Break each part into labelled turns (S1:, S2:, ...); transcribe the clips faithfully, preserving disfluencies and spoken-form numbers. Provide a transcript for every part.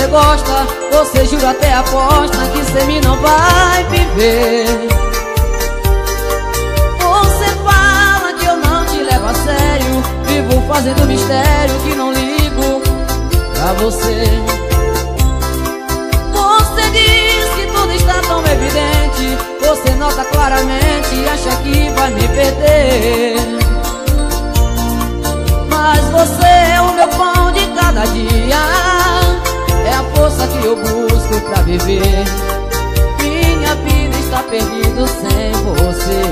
S1: gosta, você jura até aposta que sem mim não vai viver. Você fala que eu não te levo a sério, vivo fazendo mistério que não ligo pra você. Você diz que tudo está tão evidente, você nota claramente e acha que vai me perder. Mas você é o meu pão de cada dia, é a força que eu busco pra viver. Minha vida está perdida sem você.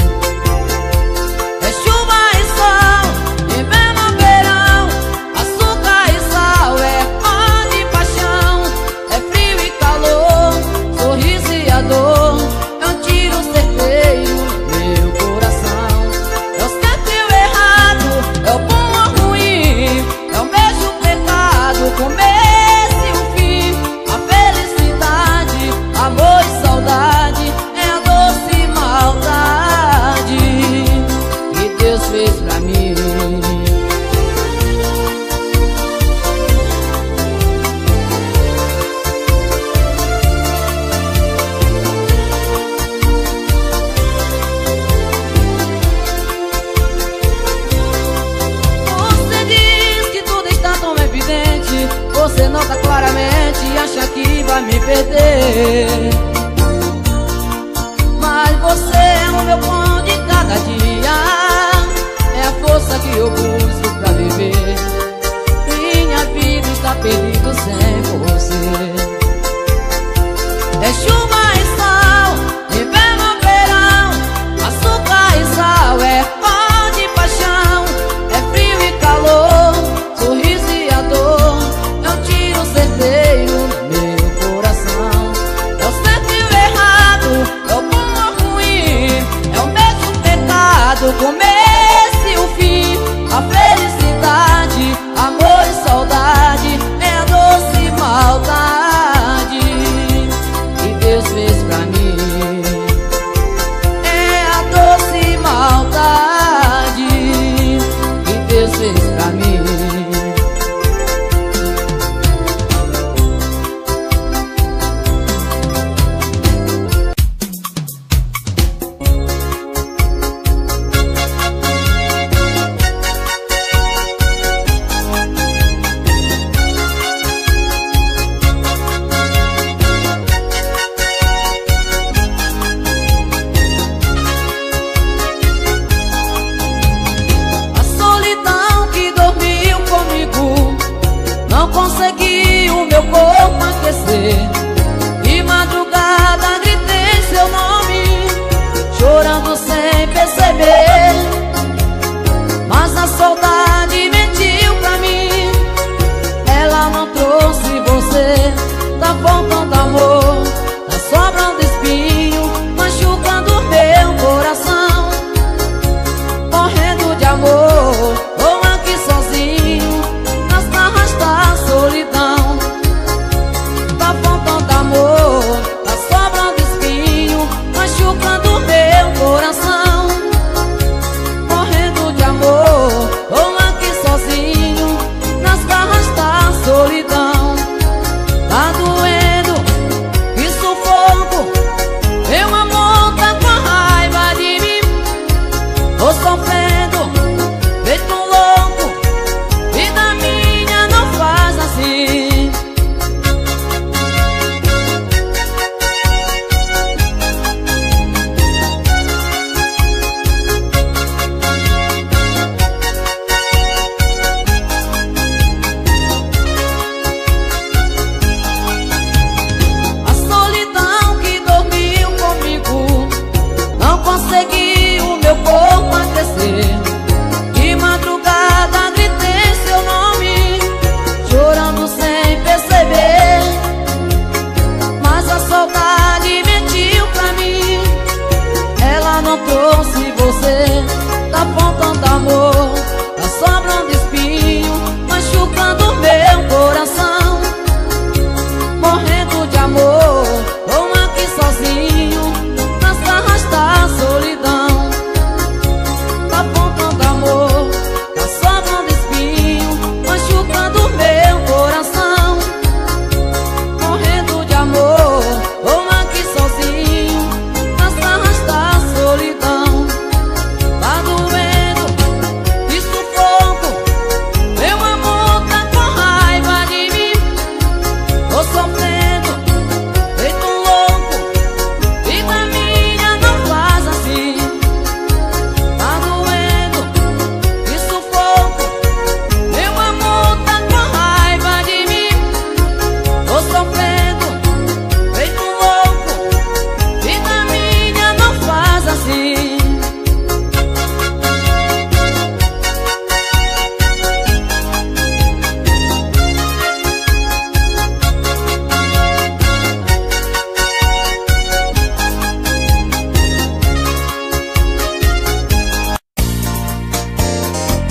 S1: É chuva e sol, inverno, verão, açúcar e sal, é ódio e paixão, é frio e calor, sorriso e a dor, é um tiro certeiro no meu coração. É o certo e o errado, é o bom ou ruim, é o mesmo pecado, começo e o fim, a felicidade, amor e saudade, é a doce maldade que Deus fez pra mim. Você diz que tudo está tão evidente, você nota claramente e acha que vai me perder. Mas você é o meu pão de cada dia, é a força que eu busco pra viver. Minha vida está perdida sem você. É chuva e sol, inverno, verão, açúcar e sal, é ódio e paixão, é frio e calor, sorriso e a dor, é um tiro certeiro no meu coração. É o certo e o errado, é o bom ou ruim, é o mesmo pecado, começo e o fim, a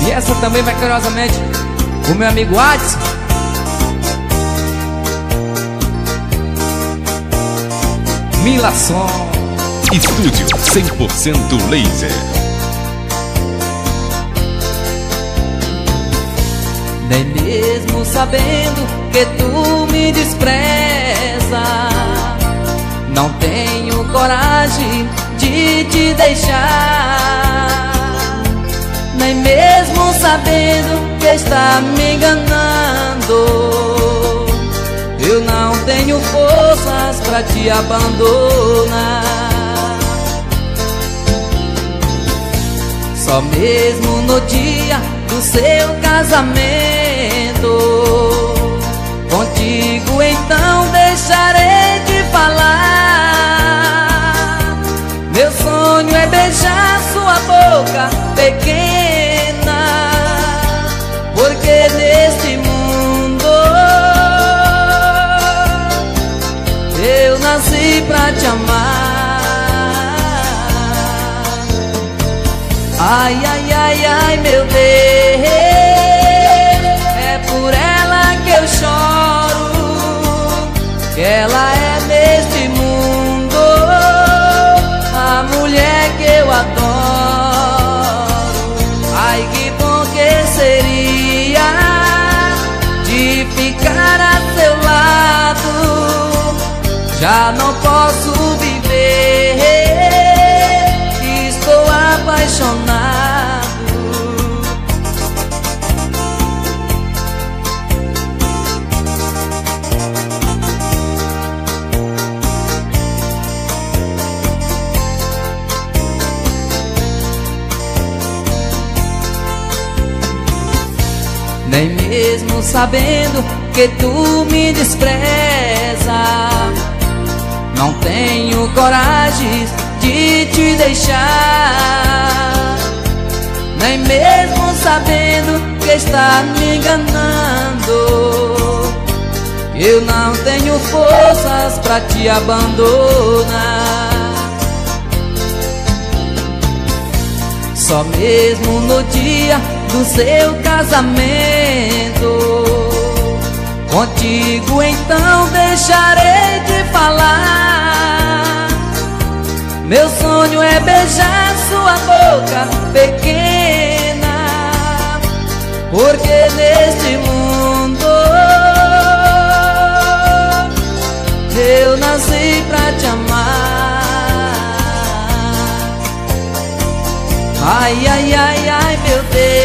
S1: E essa também vai carinhosamente o meu amigo Adson. Milação.
S2: Estúdio cem por cento Laser.
S1: Nem mesmo sabendo que tu me despreza, não tenho coragem de te deixar. Nem mesmo sabendo que está me enganando, eu não tenho forças pra te abandonar. Só mesmo no dia do seu casamento, contigo então deixarei de falar. Meu sonho é beijar sua boca pequena, porque neste mundo eu nasci pra te amar. Ai, ai, ai, ai, meu Deus, é por ela que eu choro, que ela é neste mundo a mulher que eu adoro. Ai, que bom que seria de ficar a seu lado. Já não posso viver, estou apaixonado. Nem mesmo sabendo que tu me despreza, não tenho coragem de te deixar. Nem mesmo sabendo que está me enganando, eu não tenho forças pra te abandonar. Só mesmo no dia do seu casamento, contigo então deixarei de falar. Meu sonho é beijar sua boca pequena, porque neste mundo eu nasci pra te amar. Ai, ai, ai, ai, meu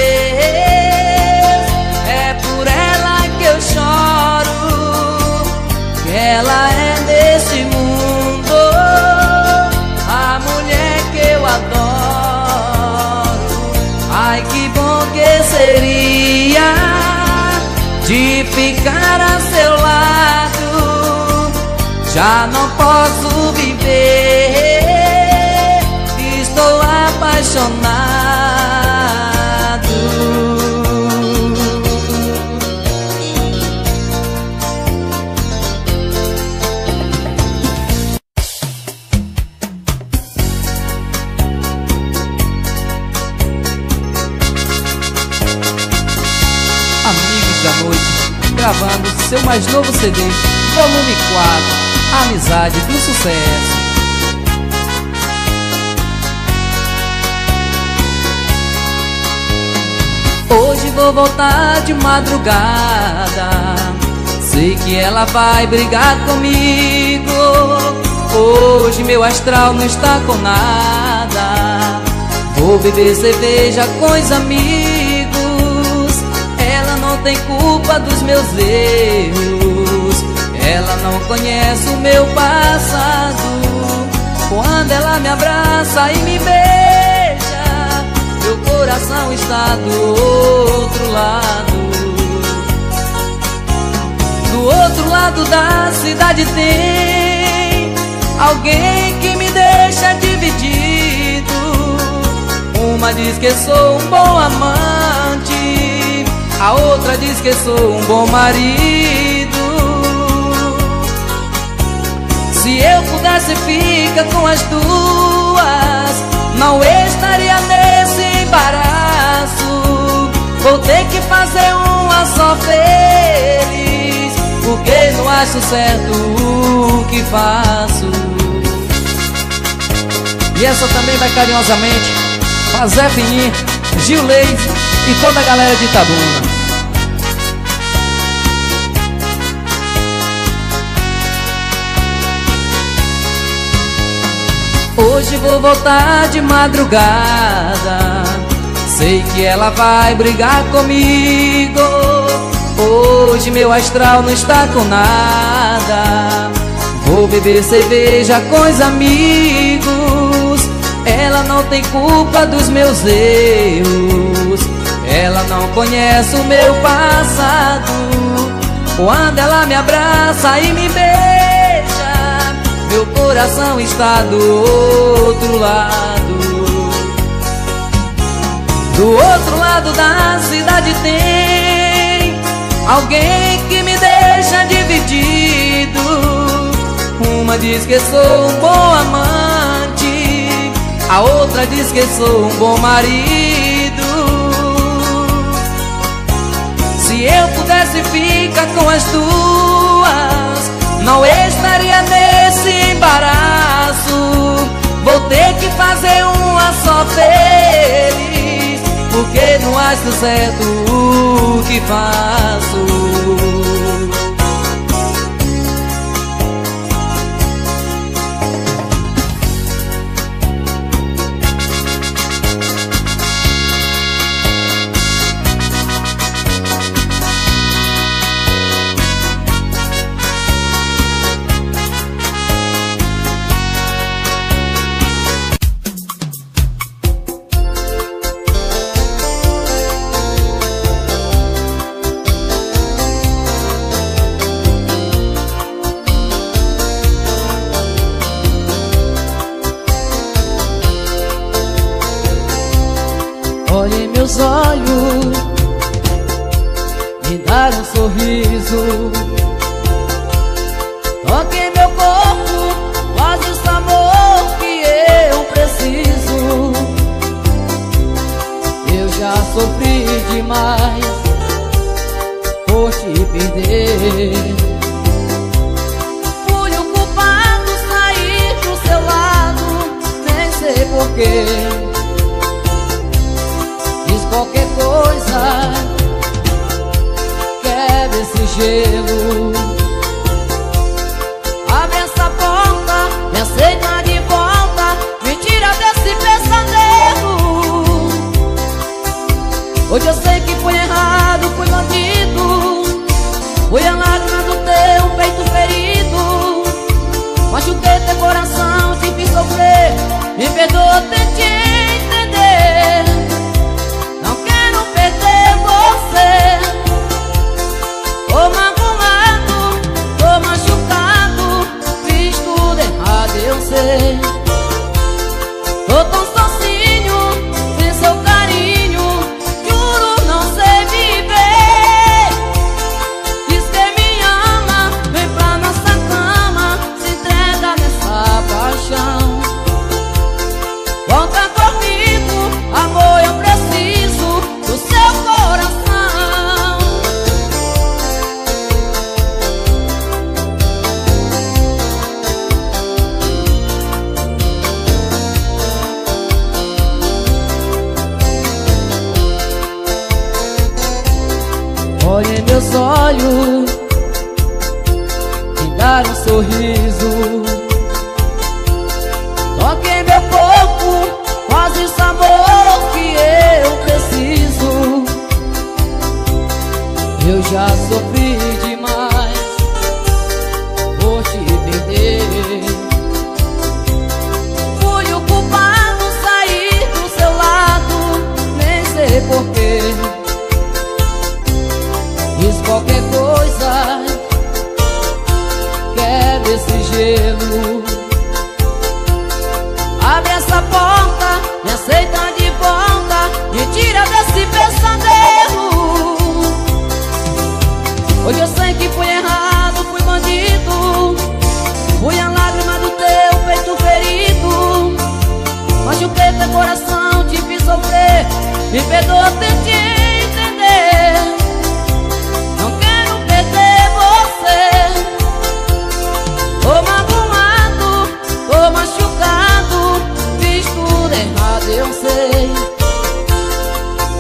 S1: Deus, é por ela que eu choro, que ela é nesse mundo a mulher que eu adoro. Ai, que bom que seria de ficar a seu lado. Já não posso viver, estou apaixonado. Amigos da Noite, gravando seu mais novo C D, volume quatro, Amizade do Sucesso. Hoje vou voltar de madrugada, sei que ela vai brigar comigo. Hoje meu astral não está com nada, vou beber cerveja com os amigos. Ela não tem culpa dos meus erros, ela não conhece o meu passado. Quando ela me abraça e me beija, meu coração está do outro lado. Do outro lado da cidade tem alguém que me deixa dividido. Uma diz que sou um bom amante, a outra diz que sou um bom marido. Se eu pudesse ficar com as duas, não estaria nesse embaraço. vou ter que fazer uma só feliz, porque não acho certo o que faço. E essa também vai carinhosamente pra Zé Fininho, Gil Leite e toda a galera de Itabuna. Hoje vou voltar de madrugada, sei que ela vai brigar comigo. Hoje meu astral não está com nada, vou beber cerveja com os amigos. Ela não tem culpa dos meus erros, ela não conhece o meu passado. Quando ela me abraça e me beija, meu coração está do outro lado. Do outro lado da cidade tem alguém que me deixa dividido. Uma diz que sou um bom amante, a outra diz que sou um bom marido. Se eu pudesse ficar com as duas, não estaria nesse embaraço. Vou ter que fazer uma só feliz, porque não acho certo o que faço. Olhe meus olhos, me dar um sorriso. Toque meu corpo, faz esse amor que eu preciso. Eu já sofri demais por te perder. Fui o culpado, sair do seu lado, nem sei porquê. Qualquer coisa, quebra esse gelo. Abre essa porta, me aceita de volta, me tira desse pesadelo. Hoje eu sei que fui errado, fui bandido, fui a lágrima do teu peito ferido. Machuquei teu coração, te fiz sofrer, me perdoa, tente entender. Tô magoado, tô machucado, fiz tudo errado, eu sei. Tô tão sozinho, sem seu carinho, juro não sei viver. Diz que me ama, vem pra nossa cama, se entrega nessa paixão. Volta comigo, amor, eu preciso do seu coração. Olhe meus olhos, me dar um sorriso. Toque meu corpo, faz esse amor que eu preciso. Eu já sofri demais por te perder. Fui o culpado, sair do seu lado, nem sei porquê. Fiz qualquer coisa, quebra esse gelo. Abre essa porta, me aceita de volta, me tira desse pesadelo. Hoje eu sei que fui errado, fui bandido, fui a lágrima do teu peito ferido. Machuquei teu coração, te fiz sofrer, me perdoa, tente entender.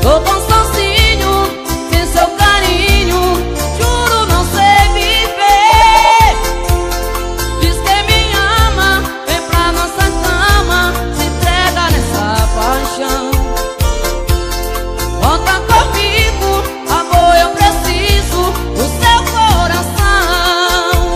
S1: Tô tão sozinho, sem seu carinho, juro não sei viver. Diz que me ama, vem pra nossa cama, se entrega nessa paixão. Volta comigo, amor, eu preciso do seu coração.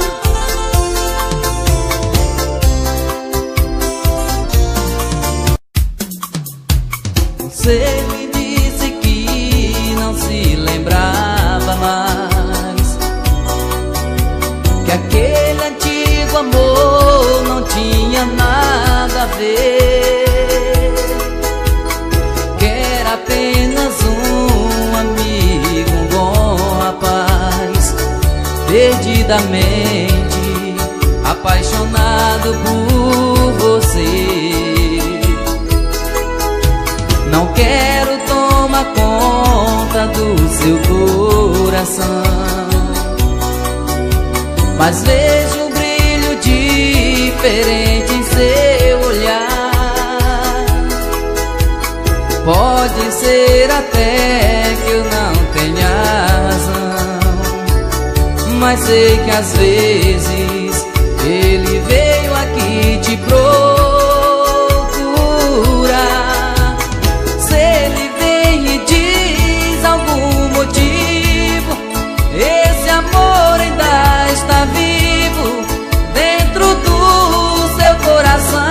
S1: Você me disse que não se lembrava mais, que aquele antigo amor não tinha nada a ver, que era apenas um amigo, um bom rapaz, perdidamente apaixonado por você. Não quero tomar conta do seu coração, mas vejo um brilho diferente em seu olhar. Pode ser até que eu não tenha razão, mas sei que às vezes ele veio aqui te procurar. Se ele vem e diz algum motivo, esse amor ainda está vivo dentro do seu coração.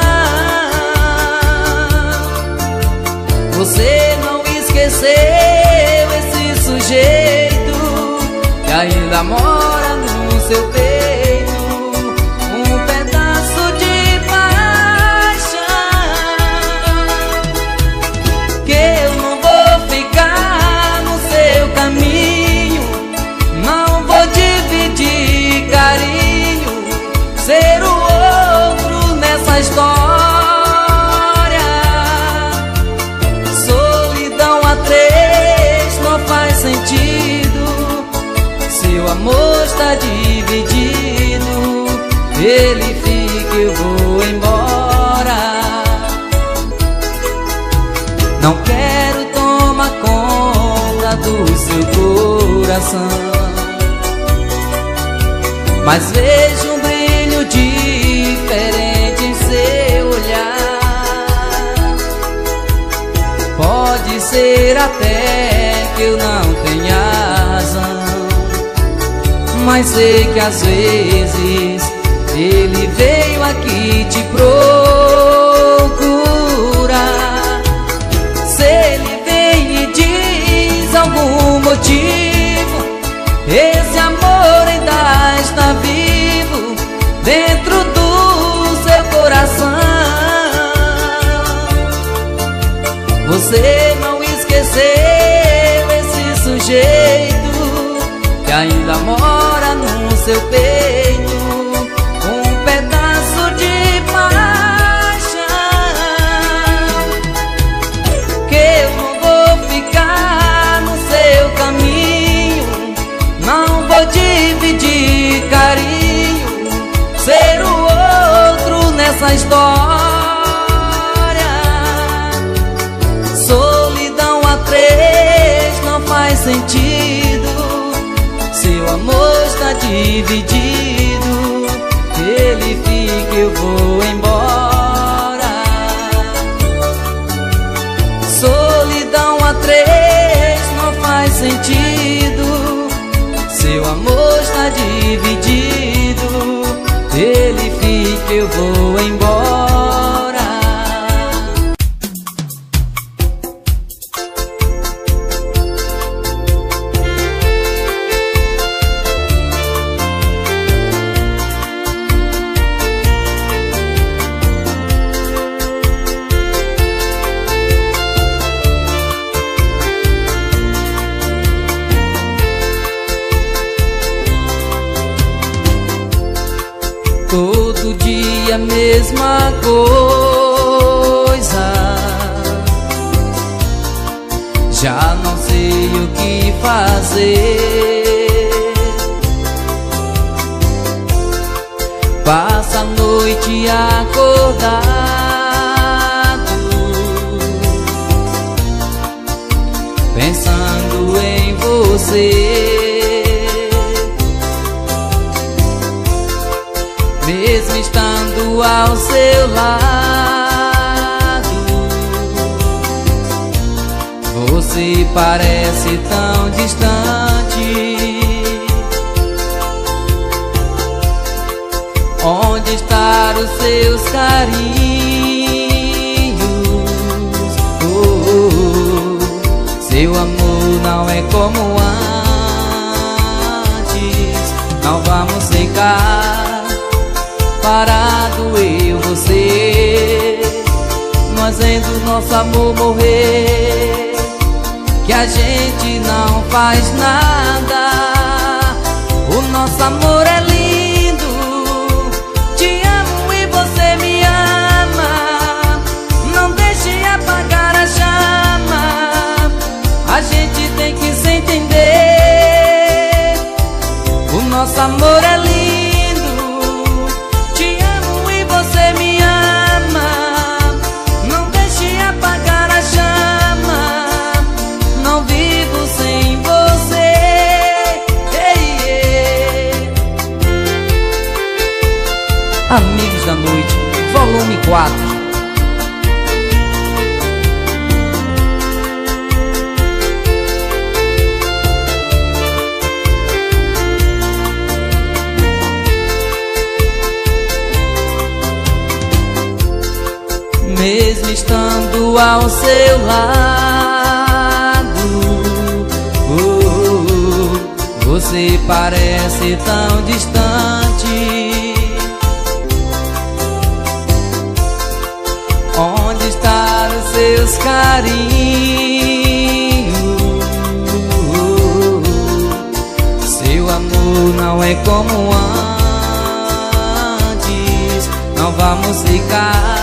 S1: Você não esqueceu esse sujeito que ainda mora no seu peito, um pedaço de paixão, que eu não vou ficar no seu caminho, não vou dividir carinho, ser o outro nessa história. Solidão a três não faz sentido, seu amor está dividido. Ele fica, eu vou embora. Não quero tomar conta do seu coração, mas vejo um brilho diferente em seu olhar. Pode ser até que eu não tenha razão, mas sei que às vezes ele veio aqui te procurar. Se ele vem e diz algum motivo, esse amor ainda está vivo dentro do seu coração. Você não esqueceu esse sujeito que ainda mora no seu peito, um pedaço de paixão, que eu não vou ficar no seu caminho, não vou dividir carinho, ser o outro nessa história. Solidão a três não faz sentido, seu amor está dividido. Ele fica, eu vou embora. Solidão a três não faz sentido, seu amor está dividido. Ele fica, eu vou embora. Todo dia a mesma coisa, já não sei o que fazer. Passa a noite acordado, pensando em você. Mesmo estando ao seu lado, você parece tão distante. Onde estão os seus carinhos? Oh, oh, oh. Seu amor não é como antes. Não vamos ficar parado eu e você, nós vendo nosso amor morrer, que a gente não faz nada. O nosso amor é lindo. Te amo e você me ama. Não deixe apagar a chama. A gente tem que se entender. O nosso amor é lindo. Te amo e você me ama. Não deixe apagar a chama. Não vivo sem você. Ei, ei. Amigos da Noite, volume quatro. Mesmo estando ao seu lado, oh, oh, oh, você parece tão distante. Onde estão os seus carinhos? Oh, oh, oh, seu amor não é como antes. Não vamos ficar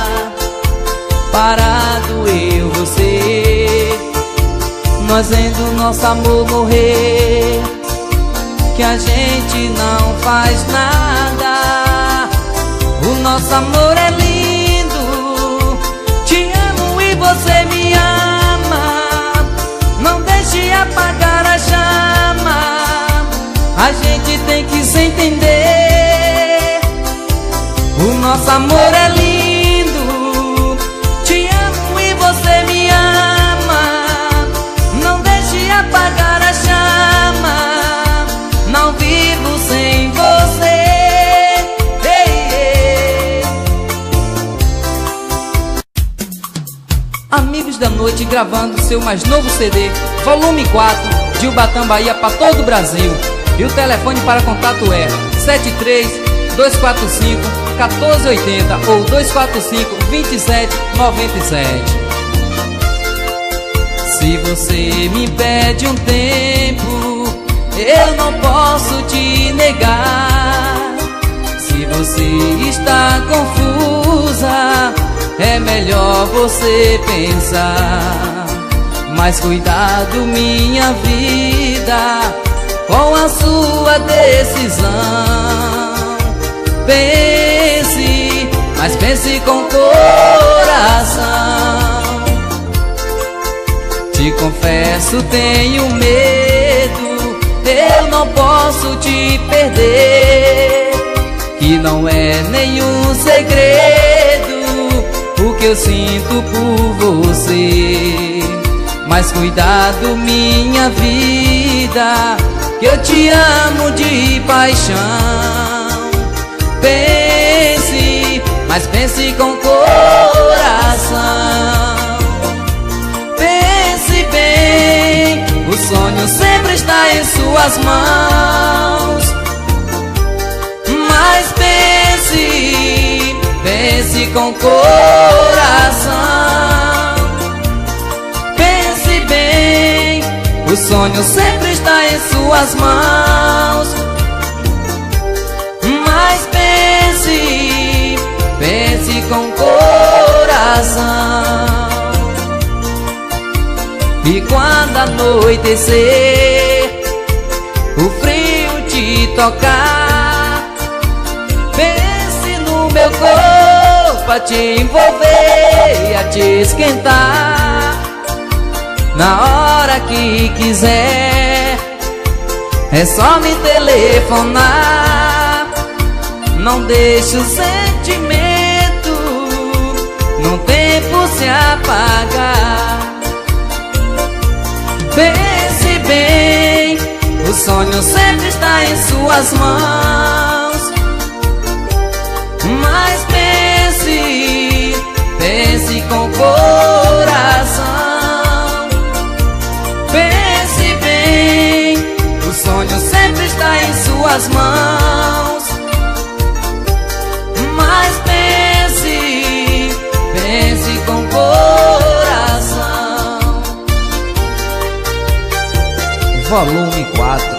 S1: parado eu e você, nós vendo nosso amor morrer, que a gente não faz nada. O nosso amor é lindo. Te amo e você me ama. Não deixe apagar a chama. A gente tem que se entender. O nosso amor é lindo. Você me ama. Não deixe apagar a chama. Não vivo sem você. Ei, ei. Amigos da Noite gravando seu mais novo C D, volume quatro, de Ubatã, Bahia, para todo o Brasil. E o telefone para contato é sete três, dois quatro cinco, um quatro oito zero ou dois quatro cinco, dois sete nove sete. Se você me pede um tempo, eu não posso te negar. Se você está confusa, é melhor você pensar. Mas cuidado, minha vida, com a sua decisão. Pense, mas pense com coração. Te confesso, tenho medo, eu não posso te perder. Que não é nenhum segredo o que eu sinto por você. Mas cuidado, minha vida, que eu te amo de paixão. Pense, mas pense com coração. O sonho sempre está em suas mãos. Mas pense, pense com coração. Pense bem, o sonho sempre está em suas mãos. Mas pense, pense com coração. E quando anoitecer, o frio te tocar, pense no meu corpo a te envolver e a te esquentar. na hora que quiser. É só me telefonar. Não deixe o sentimento num tempo se apagar. Pense bem, o sonho sempre está em suas mãos. Mas pense, pense com coração. Pense bem, o sonho sempre está em suas mãos. Mas pense, pense com coração. Volume quatro.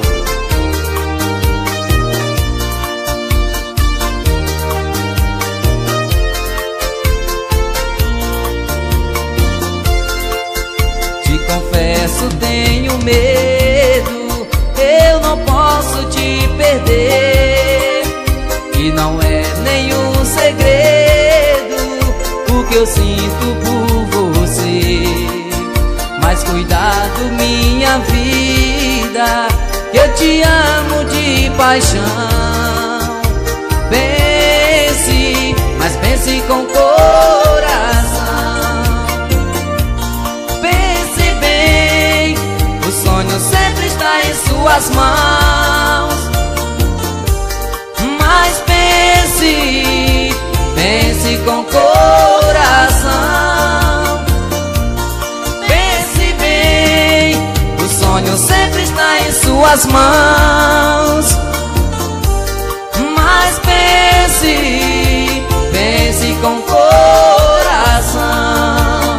S1: Te confesso, tenho medo, eu não posso te perder. E não é nenhum segredo o que eu sinto por você. Mas cuidado, minha vida, que eu te amo de paixão. Pense, mas pense com coração. Pense bem, o sonho sempre está em suas mãos. Mas pense, pense com coração. Pense bem, o sonho sempre está em suas mãos. Mas pense, pense com coração.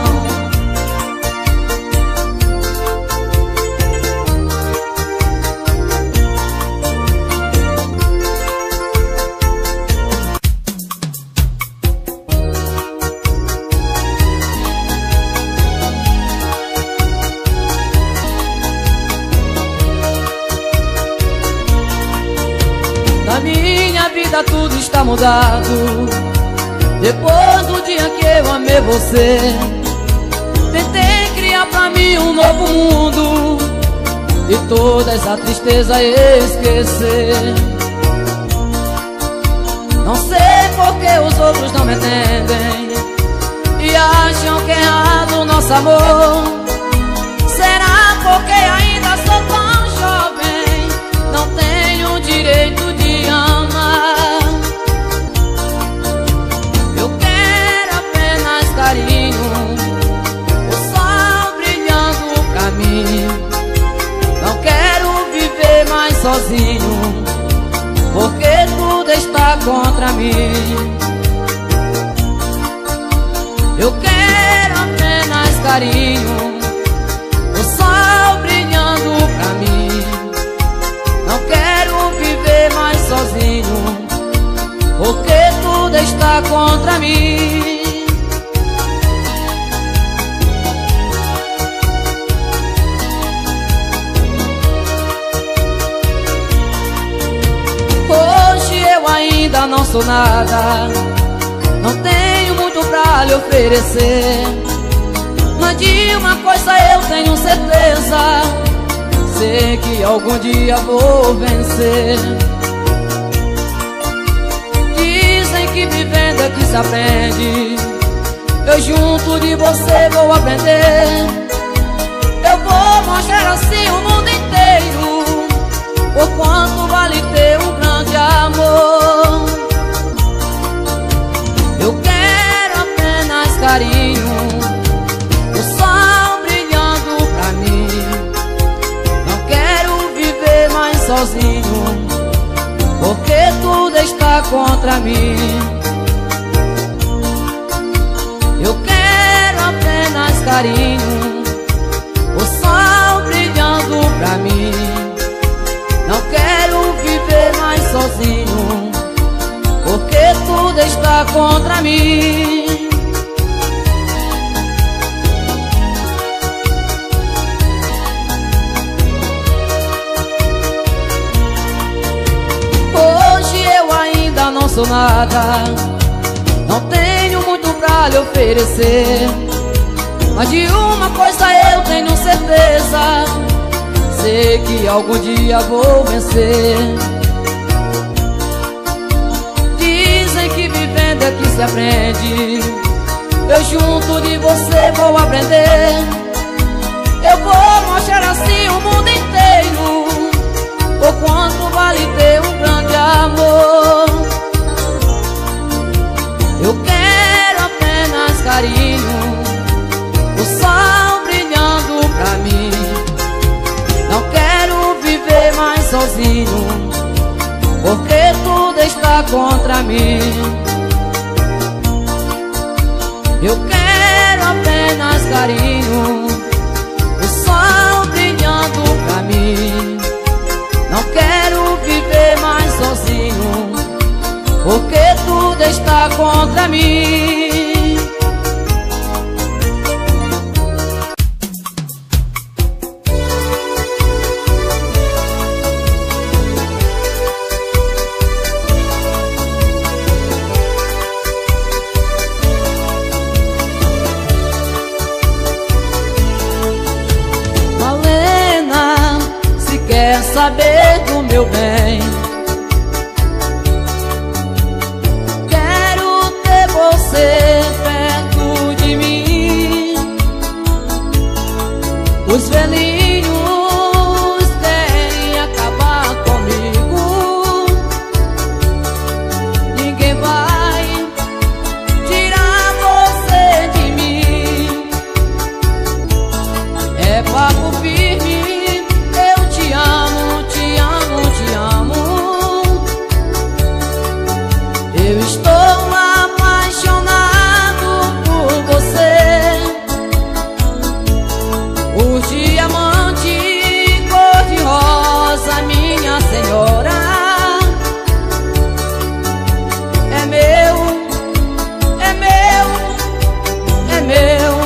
S3: Na minha vida tudo está mudado depois do dia que eu amei você. Tentei criar pra mim um novo mundo e toda essa tristeza esquecer. Não sei por que os outros não me entendem e acham que é errado o nosso amor. Será porque ainda sou tão jovem, não tenho direito de amar? Eu quero apenas carinho, o sol brilhando pra mim. Não quero viver mais sozinho, porque tudo está contra mim. Eu quero apenas carinho, o sol brilhando pra mim. Não quero viver mais sozinho, porque tudo está contra mim. Hoje eu ainda não sou nada, não tenho muito pra lhe oferecer, mas de uma coisa eu tenho certeza: sei que algum dia vou vencer. Dizem que vivendo é que se aprende, eu junto de você vou aprender. Eu vou mostrar assim o mundo inteiro por quanto vale ter um grande amor. Eu quero apenas carinho, o sol brilhando pra mim. Não quero viver mais sozinho, porque tudo está contra mim. Eu quero apenas carinho, o sol brilhando pra mim. Não quero viver mais sozinho, porque tudo está contra mim. Hoje eu ainda não sou nada, não tenho muito pra lhe oferecer, mas de uma coisa eu tenho certeza, sei que algum dia vou vencer. Dizem que vivendo é que se aprende, eu junto de você vou aprender. Eu vou mostrar assim o mundo inteiro o quanto vale ter um grande amor. Eu quero apenas carinho, o sol brilhando pra mim. Não quero viver mais sozinho, porque tudo está contra mim. Eu quero apenas carinho, o sol brilhando pra mim. Não quero viver mais sozinho, porque tudo está contra mim. Malena, se quer saber do meu bem, quero ter você perto de mim. Os velhinhos querem acabar comigo, ninguém vai tirar você de mim. É papo firme, eu te amo, te amo, te amo. Eu estou apaixonado por você. O diamante cor-de-rosa, minha senhora, é meu, é meu, é meu.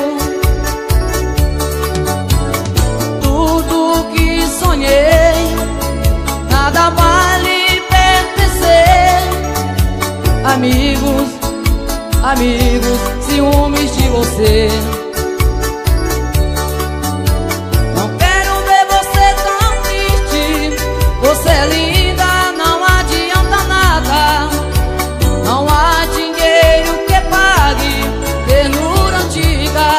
S3: Tudo que sonhei, nada vale pertencer. Amigos, amigos, ciúmes de você. Não quero ver você tão triste. Você é linda, não adianta nada. Não há dinheiro que pague ternura antiga.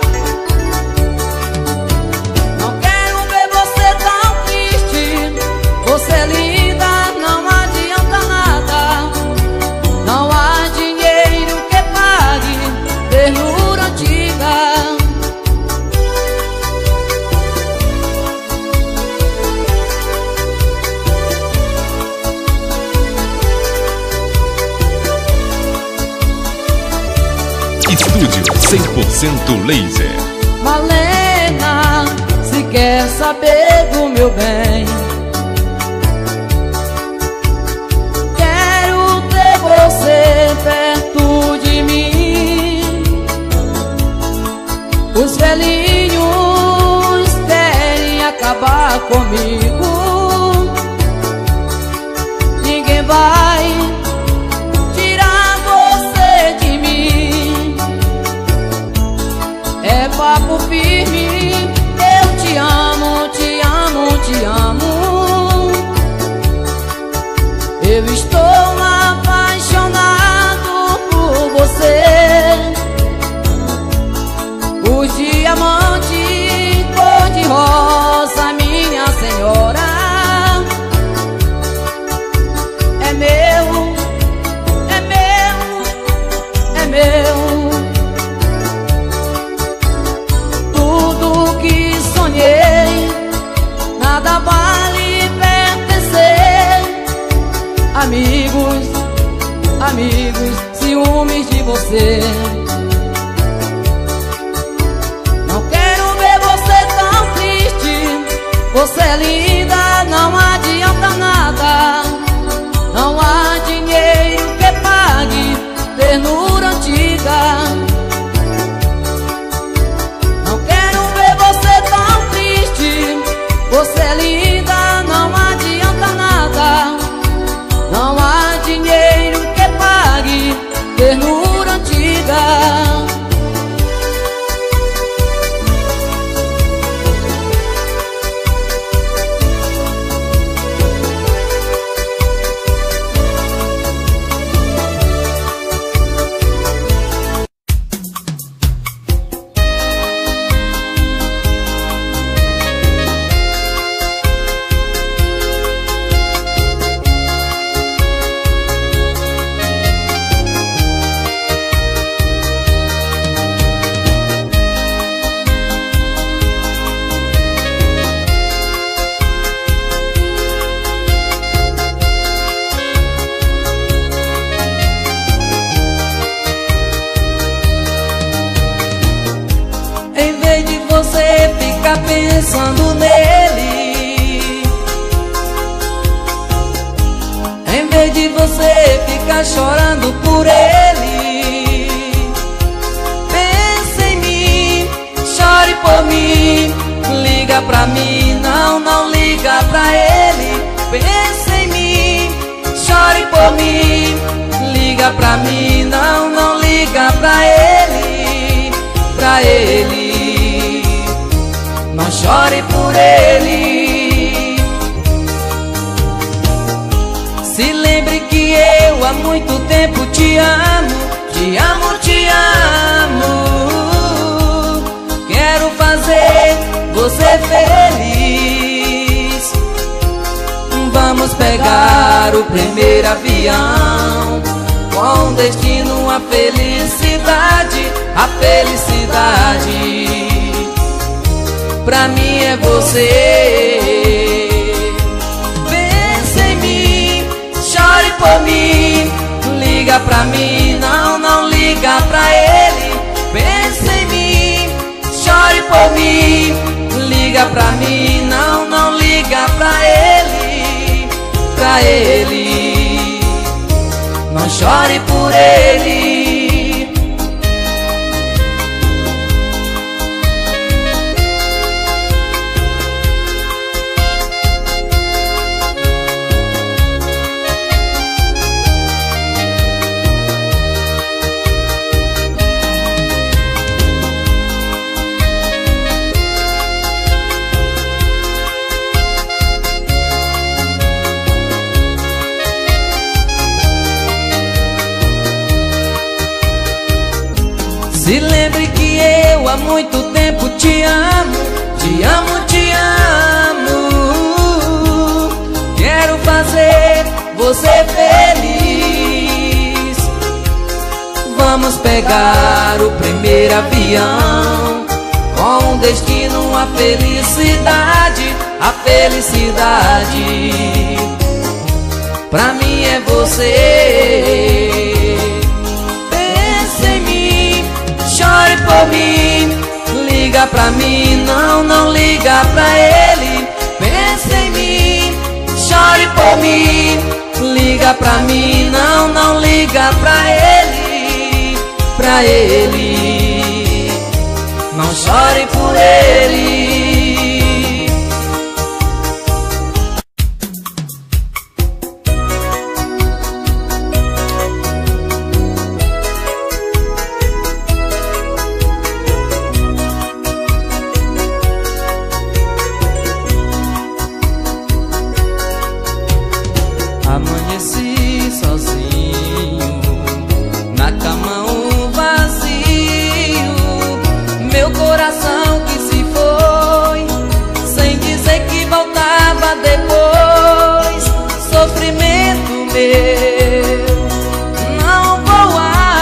S3: Não quero ver você tão triste. Você é linda, não adianta nada. Não há dinheiro que pague ternura antiga.
S2: Estúdio cem por cento Laser.
S3: Malena, se quer saber do meu bem, quero ter você perto de mim. Os velhinhos querem acabar comigo, ninguém vai tirar você de mim. É papo firme, eu te amo, te amo, te amo. Eu estou apaixonado por você. O diamante cor-de-rosa, minha senhora, é meu, é meu, é meu. Tudo que sonhei, nada vale pertencer. Amigos, amigos, ciúmes de você. Não quero ver você tão triste. Você é linda, não adianta nada. Não há dinheiro que pague ternura antiga. Não quero ver você tão triste. Você é linda, não adianta nada. Não há dinheiro que pague ternura antiga. tudo por ele. Pense em mim, chore por mim, liga pra mim, não, não liga pra ele. Pense em mim, chore por mim, liga pra mim, não, não liga pra ele, pra ele. Não chore por ele. Se lembre que eu há muito tempo te amo, te amo, te amo. Quero fazer você feliz. Vamos pegar o primeiro avião, com destino à felicidade, a felicidade. Pra mim é você. Pense em mim, chore por mim, liga pra mim, não, não liga pra ele. Pense em mim, chore por mim, liga pra mim, não, não liga pra ele, pra ele. Não chore por ele. Se lembre que eu há muito tempo te amo, te amo, te amo. Quero fazer você feliz. Vamos pegar o primeiro avião, com destino à felicidade, a felicidade. Pra mim é você. Chore por mim, liga pra mim, não, não liga pra ele. Pense em mim, chore por mim, liga pra mim, não, não liga pra ele, pra ele. Não chore por ele. Amanheci sozinho, na cama um vazio, meu coração que se foi, sem dizer que voltava depois. Sofrimento meu, não vou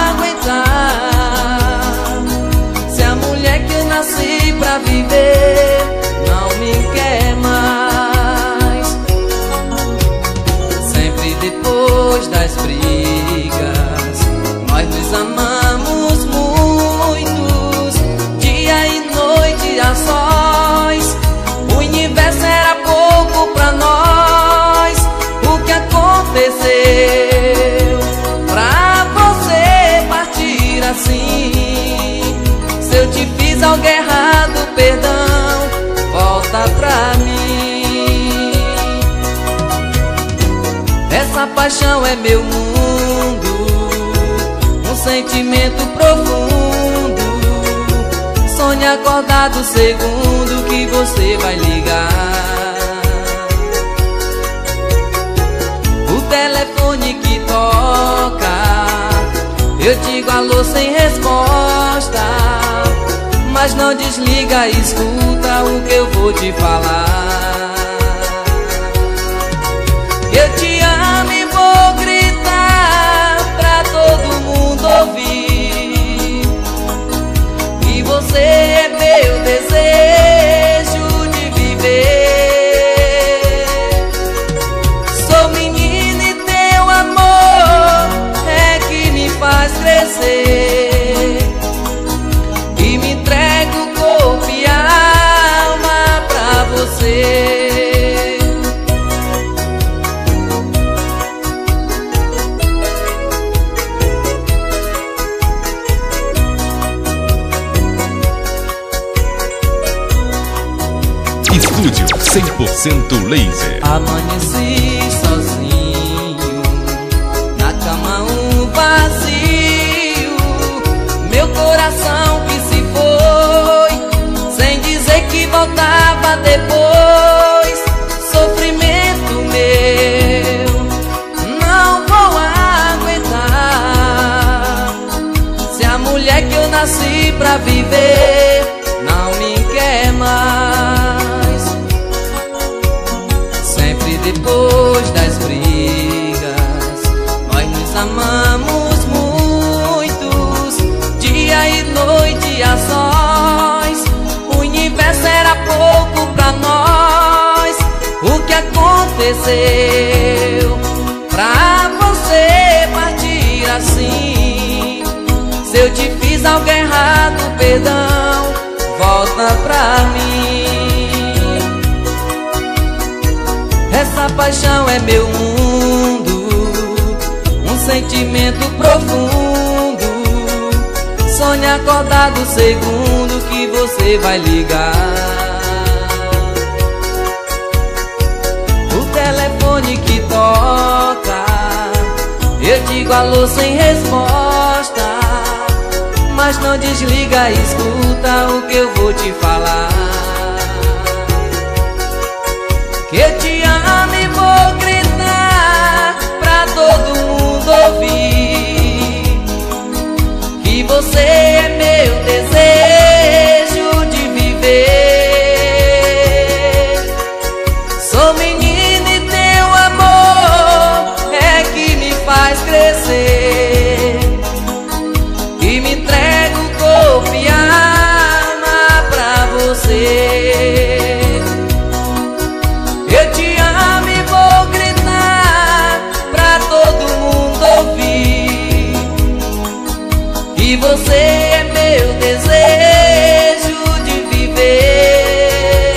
S3: aguentar. Se a mulher que eu nasci pra viver não me quer mais. Depois das brigas, nós nos amamos muitos, dia e noite a sós. O universo era pouco pra nós. O que aconteceu pra você partir assim? Se eu te fiz algo errado, perdão, volta pra mim. Essa paixão é meu mundo, um sentimento profundo. Sonho acordado segundo que você vai ligar. O telefone que toca, eu digo alô sem resposta, mas não desliga, escuta o que eu vou te falar. Eu te amo e vou gritar pra todo mundo ouvir, que você é meu desejo de viver. Sou menina e teu amor é que me faz crescer, e me entrego corpo e alma pra você.
S2: cem por cento Laser.
S3: Amanheci sozinho, na cama um vazio, meu coração que se foi, sem dizer que voltava depois. Sofrimento meu, não vou aguentar. Se a mulher que eu nasci pra viver não me quer mais. Sempre depois das brigas, nós nos amamos muitos, dia e noite a sós. O universo era pouco pra nós. O que aconteceu pra você partir assim? Se eu te fiz algo errado, perdão, volta pra mim. Essa paixão é meu mundo, um sentimento profundo. Sonhe acordado o segundo que você vai ligar. O telefone que toca, eu digo alô sem resposta, mas não desliga, escuta o que eu vou te falar. Que eu te amo e vou gritar pra todo mundo ouvir, que você é meu desejo de viver. Sou menino e teu amor é que me faz crescer, e me entrego corpo e alma pra você. Eu te amo e vou gritar pra todo mundo ouvir, que você é meu desejo de viver.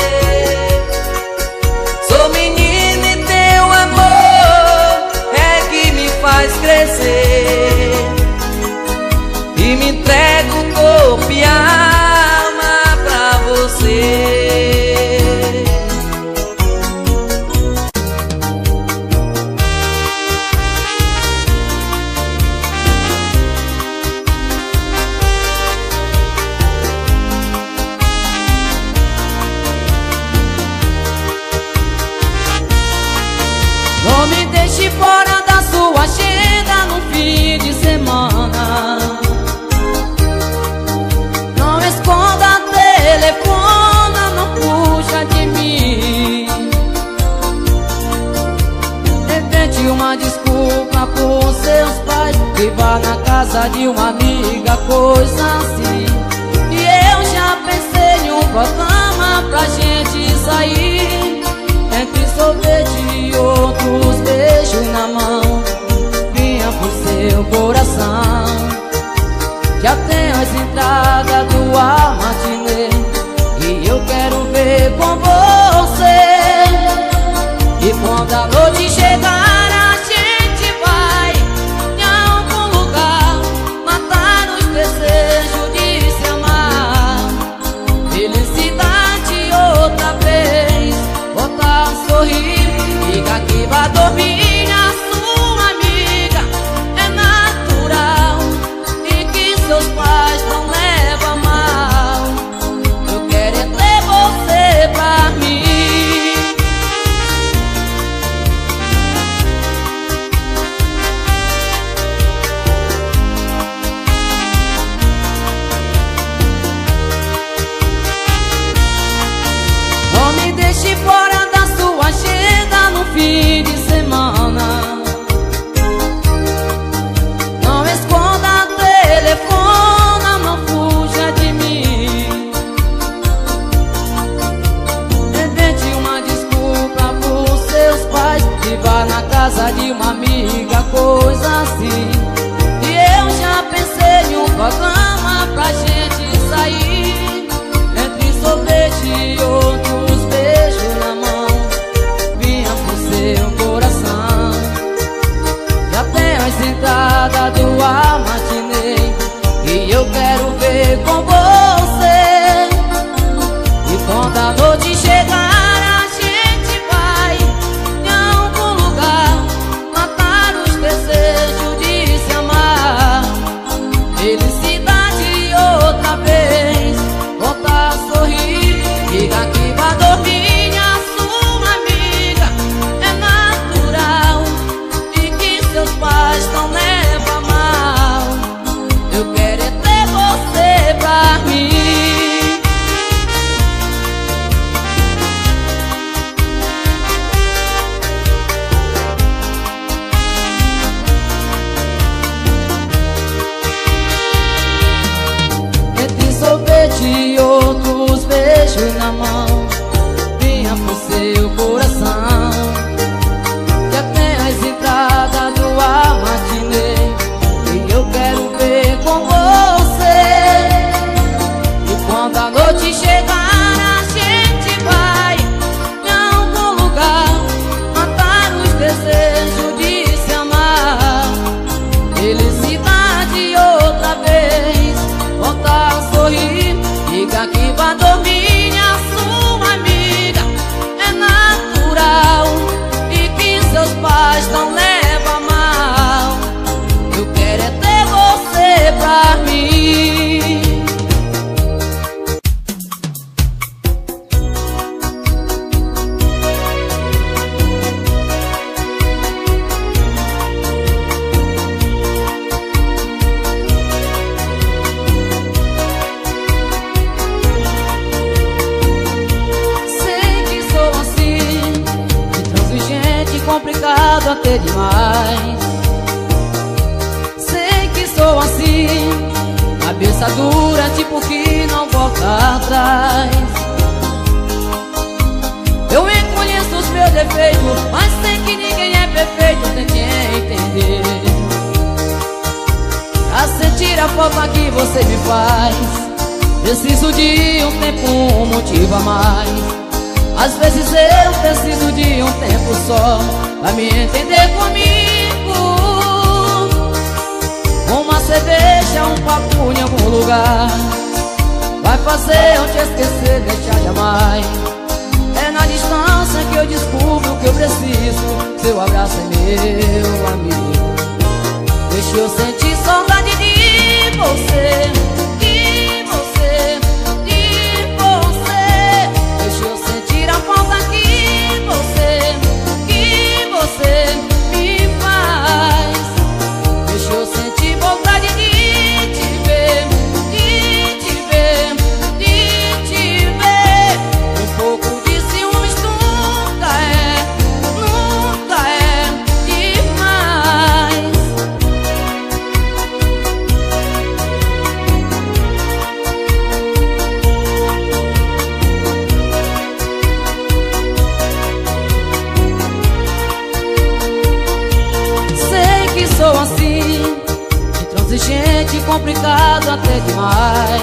S3: Sou menino e teu amor é que me faz crescer, e me entrego corpo e alma pra você.
S1: Não me deixe fora da sua agenda no fim de semana. Não esconda telefone, não puxa de mim. Invente uma desculpa por seus pais, e vá na casa de uma amiga, coisa assim. E eu já pensei em um programa pra gente sair, entre sorvete e outros beijos na mão, vinha pro seu coração. Já tenho as entradas do Armatinê, e eu quero ver com você. E quando a noite chegar, a gente vai em algum lugar matar os desejos de se amar. Felicidade outra vez, voltar a sorrir, diga que vai dormir a sua amiga. É natural, e que seus pais não levam a mal. Eu quero é ter você pra mim. Não me deixe fora da sua agenda no fim de semana.
S3: complicado até demais. Sei que sou assim, cabeça dura, tipo que não volta atrás. Eu reconheço os meus defeitos, mas sei que ninguém é perfeito, tente entender. Pra sentir a falta que você me faz, preciso de um tempo, um motivo a mais. Às vezes eu preciso de um tempo só pra me entender comigo. Uma cerveja, um papo em algum lugar vai fazer eu te esquecer, deixar de amar. É na distância que eu descubro o que eu preciso. Seu abraço é meu amigo. Deixa eu sentir saudade de você, de você, de você. Deixa eu sentir a falta que você, que você me faz. Deixa eu sentir vontade de te ver, de te ver, de te ver. Um pouco de ciúmes nunca é, nunca é demais. Sei que sou assim, intransigente, complicado até demais.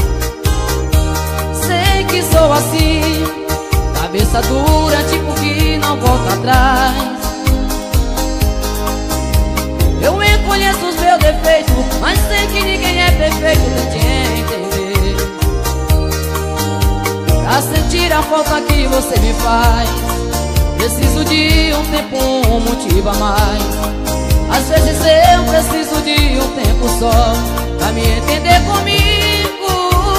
S3: Sei que sou assim, cabeça dura, tipo que não volta atrás. Eu reconheço os meus defeitos, mas sei que ninguém é perfeito, tente entender. Pra sentir a falta que você me faz, preciso de um tempo, um motivo a mais. Às vezes eu preciso de um tempo só pra me entender comigo.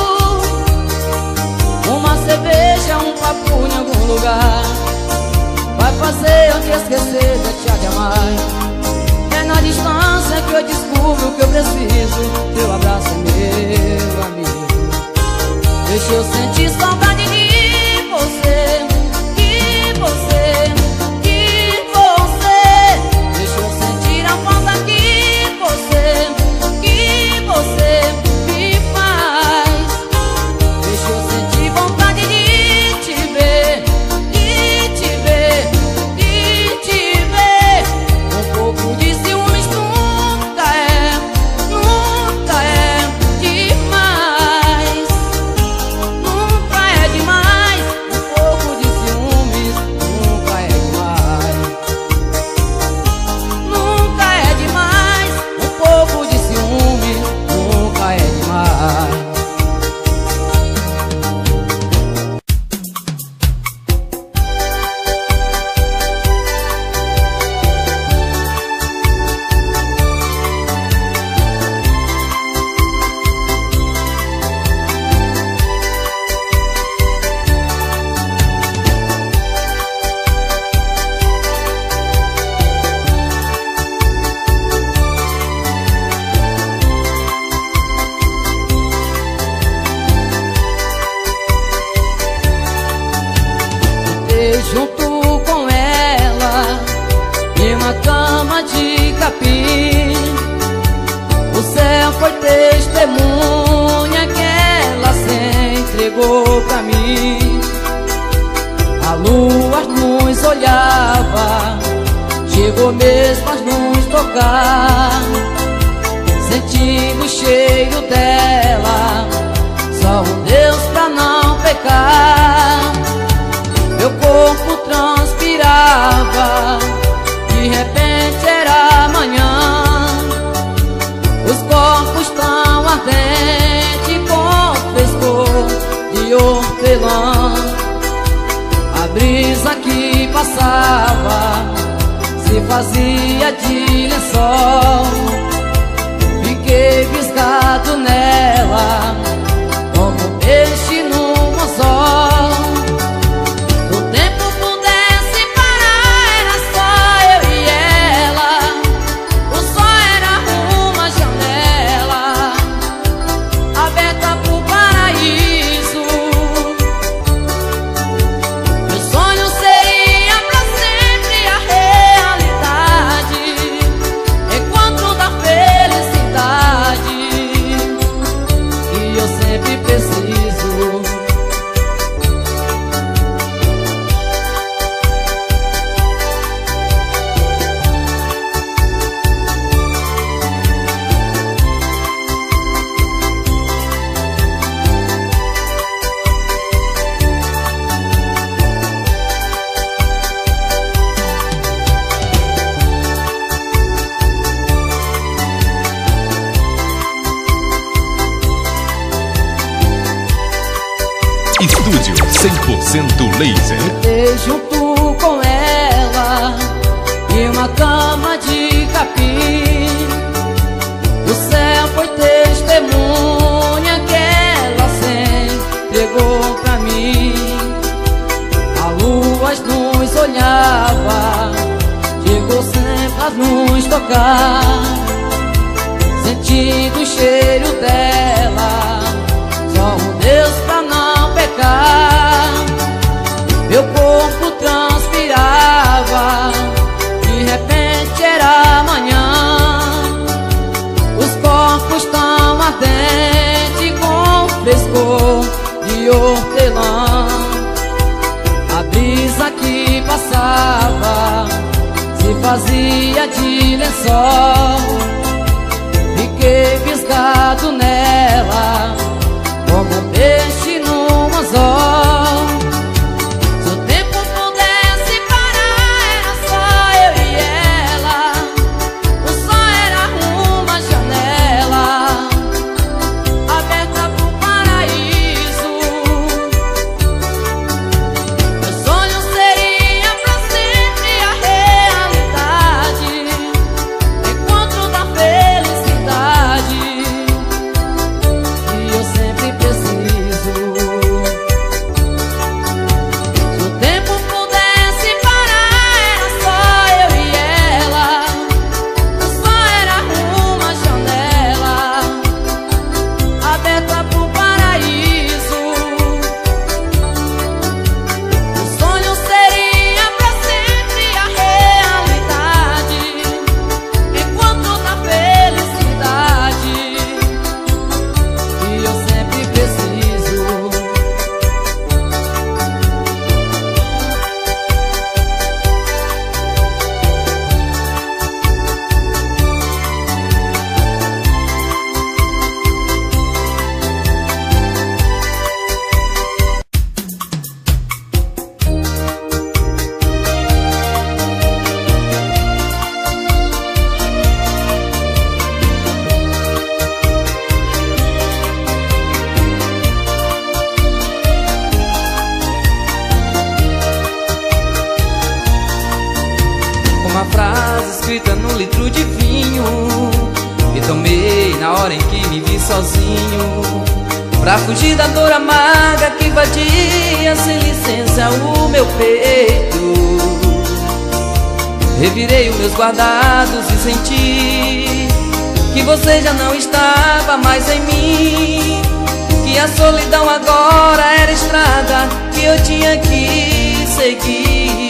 S3: Uma cerveja, um papo em algum lugar vai fazer eu te esquecer, deixar de amar. É na distância que eu descubro o que eu preciso. Teu abraço é meu amigo. Deixa eu sentir saudade de você, de você, de você. Deixa eu sentir a falta que você, que você me faz. Deixa eu sentir vontade de te ver, de te ver, de te ver. Um pouco de ciúmes nunca é, nunca é demais. Nunca é demais. Um pouco de ciúmes nunca é demais. Nunca é demais. Um pouco de ciúmes nunca é demais. Deitei junto com ela em uma cama de capim. O céu foi testemunha que ela se entregou pra mim. A lua nos olhava, chegou mesmo a nos tocar. Sentindo o cheiro dela, só um Deus pra não pecar. Meu corpo transpirava, de repente era manhã. Os corpos tão ardentes, com frescor de hortelã. A brisa que passava se fazia de lençol. Fiquei viscado nela, como peixe num anzol. O tempo pudesse parar, era só eu e ela. O sol era uma janela aberta pro paraíso. Meu sonho seria pra sempre a realidade.
S2: cento laser.
S3: Deitei junto com ela em uma cama de capim. O céu foi testemunha que ela sempre entregou pra mim. A lua nos olhava, chegou sempre a nos tocar, sentindo o cheiro dela, só um Deus pra não pecar. Meu corpo transpirava, de repente era manhã. Os corpos tão ardentes com frescor de hortelã. A brisa que passava se fazia de lençol. Fiquei fisgado nela como um peixe num anzol. Se o tempo pudesse parar, era só eu e ela. O sol era uma janela aberta pro paraíso. Meu sonho seria pra sempre a realidade, encontro da felicidade que eu sempre preciso. Se o tempo pudesse parar, era só eu e ela. O sol era uma janela aberta pro paraíso. O sonho seria pra sempre a realidade, encontro da felicidade que eu sempre preciso.
S4: Uma frase escrita num litro de vinho que tomei na hora em que me vi sozinho, pra fugir da dor amarga que invadia sem licença o meu peito. Revirei os meus guardados e senti que você já não estava mais em mim, que a solidão agora era estrada que eu tinha que seguir.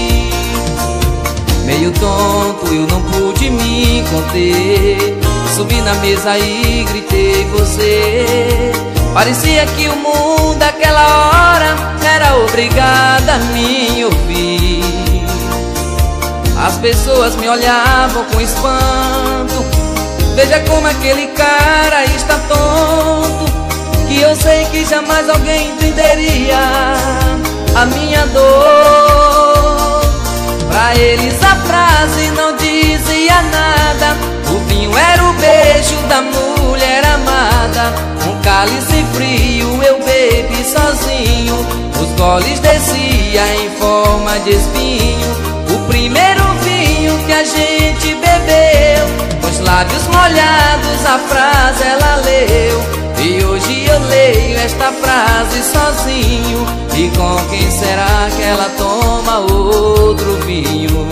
S4: Meio tonto, eu não pude me conter, subi na mesa e gritei você. Parecia que o mundo aquela hora era obrigado a me ouvir. As pessoas me olhavam com espanto, veja como aquele cara está tonto, que eu sei que jamais alguém entenderia a minha dor. Pra eles a frase não dizia nada, o vinho era o beijo da mulher amada. Um cálice frio eu bebi sozinho, os goles descia em forma de espinho. O primeiro vinho que a gente bebeu, com os lábios molhados a frase ela leu. E hoje eu leio esta frase sozinho, e com quem será que ela toma outro vinho?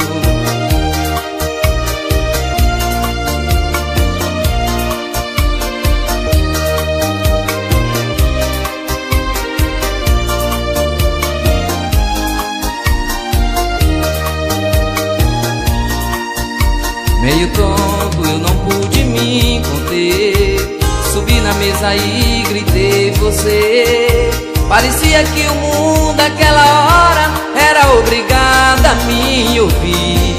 S4: Meio tonto, eu não pude me conter, subi na mesa e gritei você. Parecia que o mundo aquela hora era obrigado a me ouvir.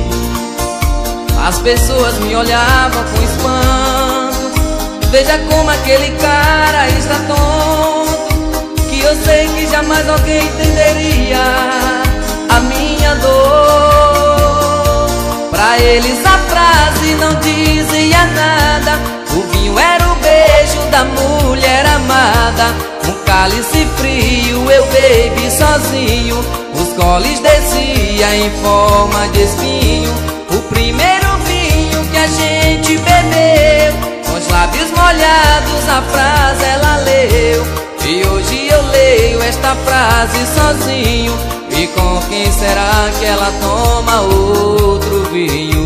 S4: As pessoas me olhavam com espanto, veja como aquele cara está tonto, que eu sei que jamais alguém entenderia a minha dor. Pra eles a frase não dizia nada, o vinho era o beijo da mulher amada. Um cálice frio eu bebi sozinho. Os goles descia em forma de espinho. O primeiro vinho que a gente bebeu, com os lábios molhados a frase ela leu. E hoje eu leio esta frase sozinho. E com quem será que ela toma outro vinho?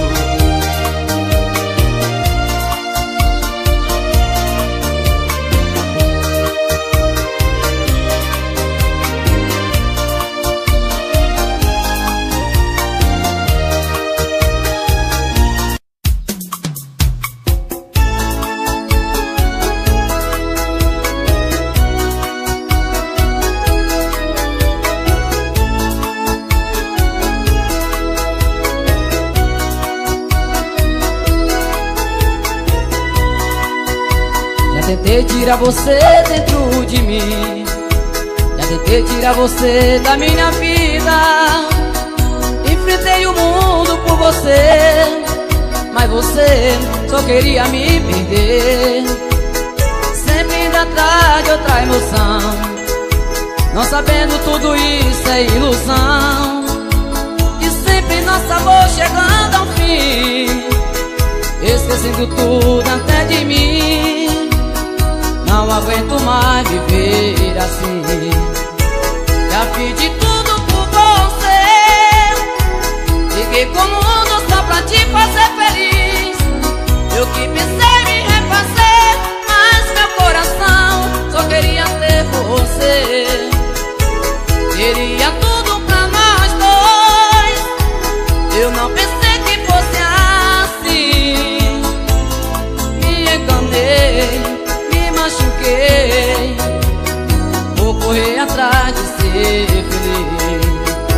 S3: Tentei tirar você dentro de mim, já tentei tirar você da minha vida. Enfrentei o mundo por você, mas você só queria me perder. Sempre indo atrás de outra emoção, não sabendo tudo isso é ilusão. E sempre nosso amor chegando ao fim, esquecendo tudo até de mim. Não aguento mais viver assim. Já fiz de tudo por você, fiquei com o mundo só pra te fazer feliz. Eu que pensei em me refazer, mas meu coração só queria ter você. Queria tudo pra nós dois, eu não pensei que fosse assim. Me enganei, machuquei, vou correr atrás de ser feliz.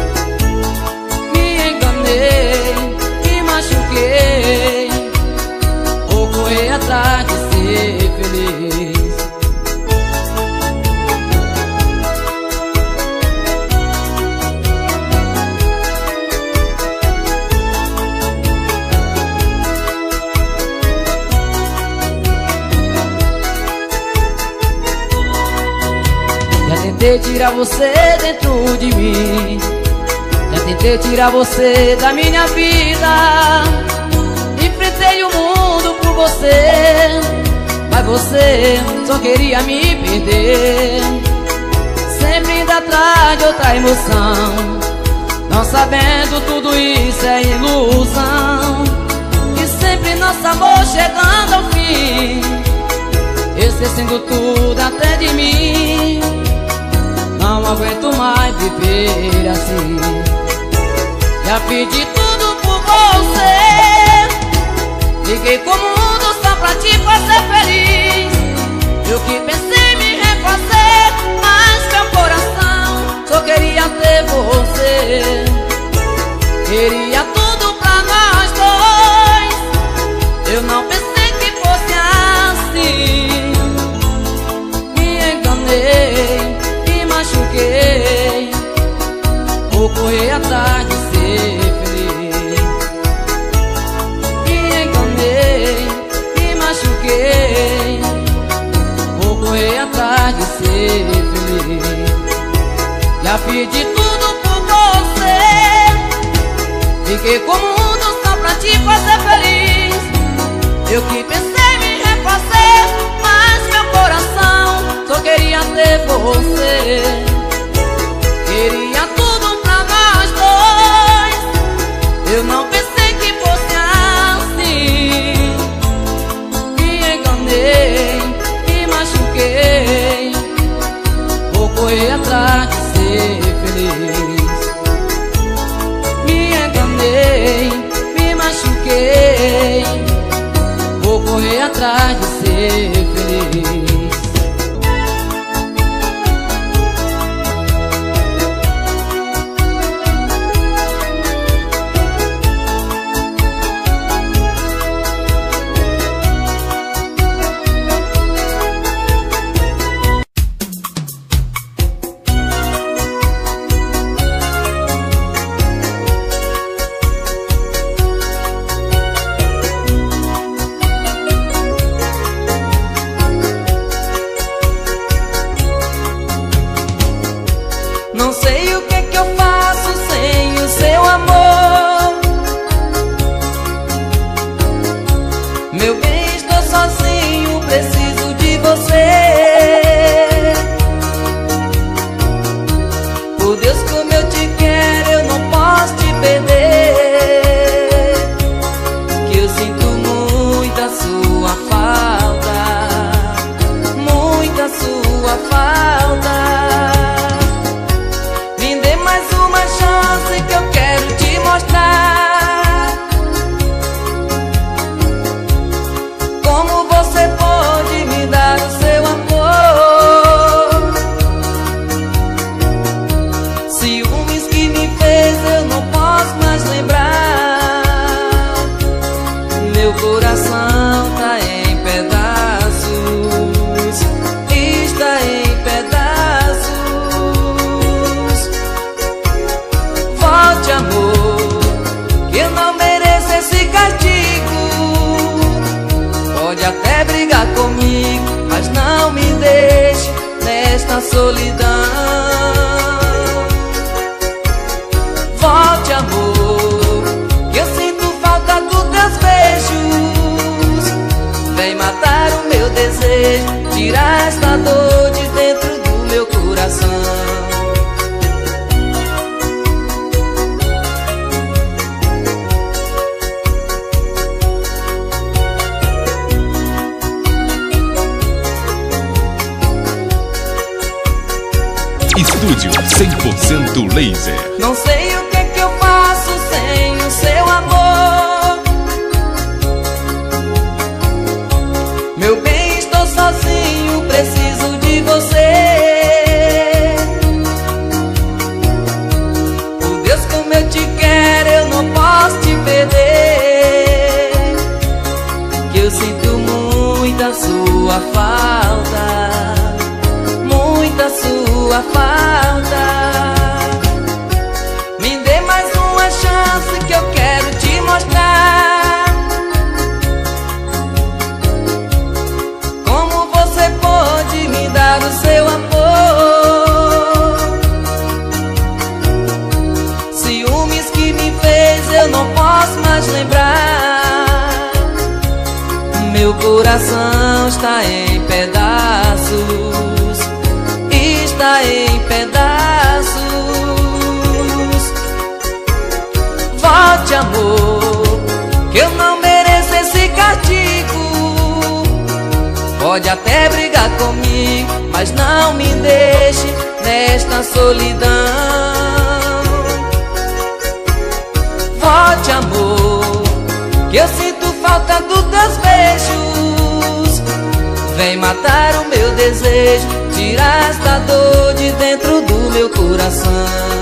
S3: Me enganei, me machuquei, vou correr atrás de ser feliz. Já tentei tirar você dentro de mim, já tentei tirar você da minha vida. Enfrentei o mundo por você, mas você só queria me perder. Sempre indo atrás de outra emoção, não sabendo tudo isso é ilusão. E sempre nosso amor chegando ao fim, esquecendo tudo até de mim. Não aguento mais viver assim. Já pedi tudo por você, liguei com o mundo só pra te fazer feliz. Eu que pensei em me refazer, mas meu coração só queria ter você. Queria tudo pra nós dois, eu não pensei que fosse assim. Me enganei, machuquei, vou correr atrás de ser feliz. Me enganei, me machuquei, vou correr atrás de ser feliz. Já fiz de tudo por você, fiquei com o mundo só pra te fazer feliz. Eu que pensei em me refazer, mas meu coração só queria ter você. Queria tudo pra nós dois, eu não pensei que fosse assim. Me enganei, me machuquei, vou correr atrás de ser feliz. Me enganei, me machuquei, vou correr atrás de ser feliz.
S4: esta dor de dentro do meu coração.
S2: Estúdio cem por cento Laser.
S4: Não sei o que é que eu faço sem o seu amor. Meu bem, estou sozinho, preciso de você. Por Deus, como eu te quero, eu não posso te perder. Que eu sinto muita sua falta, muita sua falta. Me dê mais uma chance que eu quero te mostrar como você pode me dar o seu amor. Ciúmes que me fez eu não posso mais lembrar. Meu coração está em pedaços, está em pedaços. Volte, amor, que eu não mereço esse castigo. Pode até brigar comigo, mas não me deixe nesta solidão. Volte, amor, que eu sinto falta dos teus beijos. Vem matar o meu desejo, tirar esta dor de dentro do meu coração.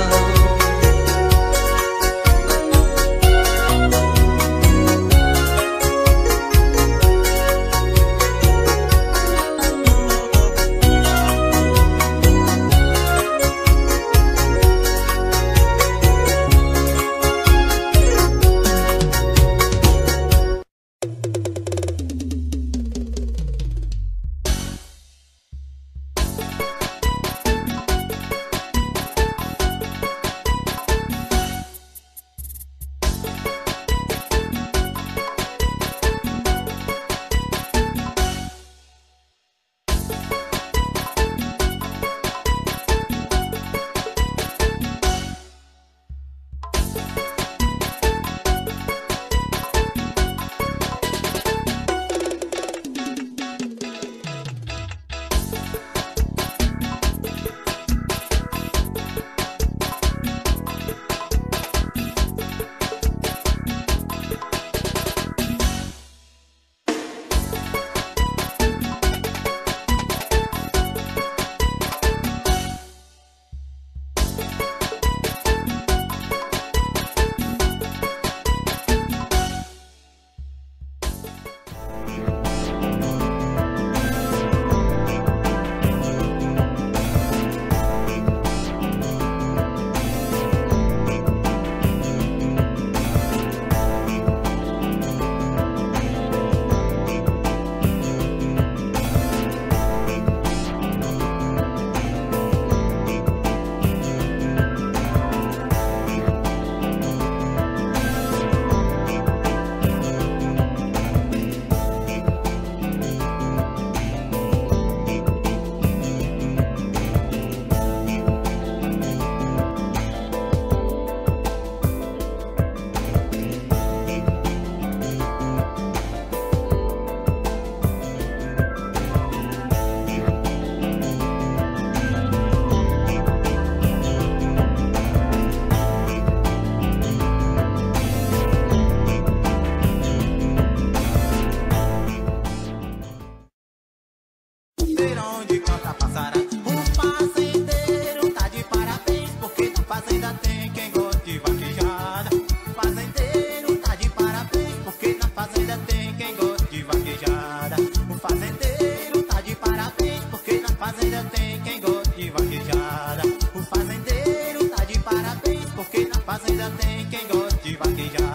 S5: Fazenda tem quem gosta de vaquejar.